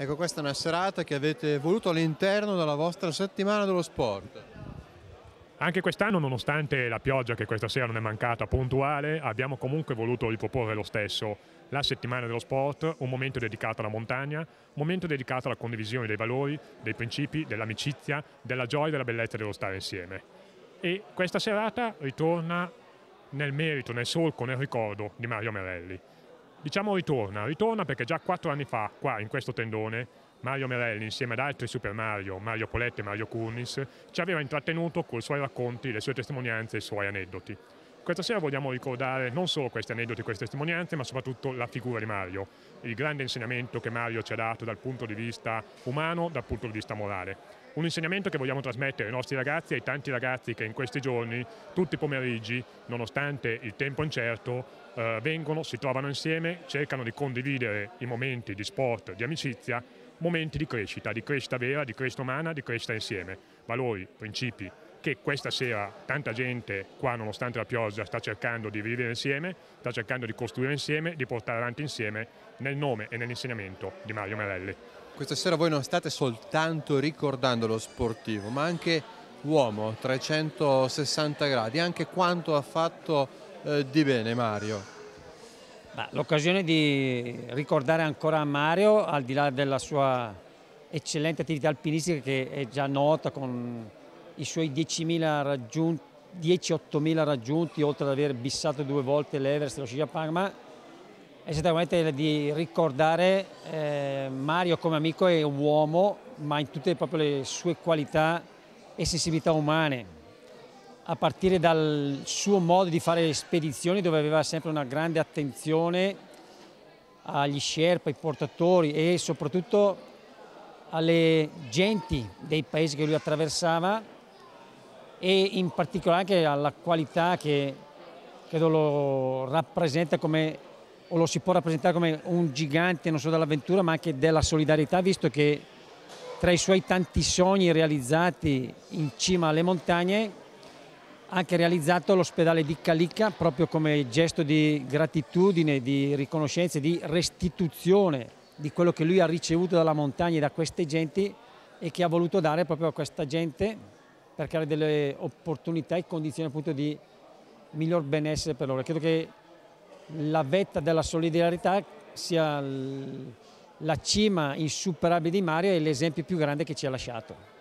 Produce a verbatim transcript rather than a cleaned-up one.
Ecco, questa è una serata che avete voluto all'interno della vostra settimana dello sport. Anche quest'anno, nonostante la pioggia che questa sera non è mancata puntuale, abbiamo comunque voluto riproporre lo stesso la settimana dello sport, un momento dedicato alla montagna, un momento dedicato alla condivisione dei valori, dei principi, dell'amicizia, della gioia e della bellezza dello stare insieme. E questa serata ritorna nel merito, nel solco, nel ricordo di Mario Merelli. Diciamo ritorna, ritorna perché già quattro anni fa, qua in questo tendone, Mario Merelli, insieme ad altri Super Mario, Mario Poletti e Mario Curnis, ci aveva intrattenuto con i suoi racconti, le sue testimonianze e i suoi aneddoti. Questa sera vogliamo ricordare non solo questi aneddoti e queste testimonianze, ma soprattutto la figura di Mario, il grande insegnamento che Mario ci ha dato dal punto di vista umano, dal punto di vista morale. Un insegnamento che vogliamo trasmettere ai nostri ragazzi e ai tanti ragazzi che in questi giorni, tutti i pomeriggi, nonostante il tempo incerto, eh, vengono, si trovano insieme, cercano di condividere i momenti di sport, di amicizia, momenti di crescita, di crescita vera, di crescita umana, di crescita insieme. Valori, principi che questa sera tanta gente qua, nonostante la pioggia, sta cercando di vivere insieme, sta cercando di costruire insieme, di portare avanti insieme nel nome e nell'insegnamento di Mario Merelli. Questa sera voi non state soltanto ricordando lo sportivo, ma anche l'uomo, trecentosessanta gradi, anche quanto ha fatto eh, di bene Mario. L'occasione di ricordare ancora Mario, al di là della sua eccellente attività alpinistica che è già nota con i suoi diecimila raggiunti, dieci ottomila raggiunti, oltre ad aver bissato due volte l'Everest e lo Sci Alpin, ma è sicuramente di ricordare eh, Mario come amico e uomo, ma in tutte proprio le sue qualità e sensibilità umane, a partire dal suo modo di fare spedizioni, dove aveva sempre una grande attenzione agli Sherpa, ai portatori e soprattutto alle genti dei paesi che lui attraversava, e in particolare anche alla qualità che credo lo rappresenta come, o lo si può rappresentare come un gigante non solo dell'avventura ma anche della solidarietà, visto che tra i suoi tanti sogni realizzati in cima alle montagne ha anche realizzato l'ospedale di Calicca, proprio come gesto di gratitudine, di riconoscenza, di restituzione di quello che lui ha ricevuto dalla montagna e da queste genti, e che ha voluto dare proprio a questa gente per creare delle opportunità e condizioni appunto di miglior benessere per loro. Credo che la vetta della solidarietà sia la cima insuperabile di Mario e l'esempio più grande che ci ha lasciato.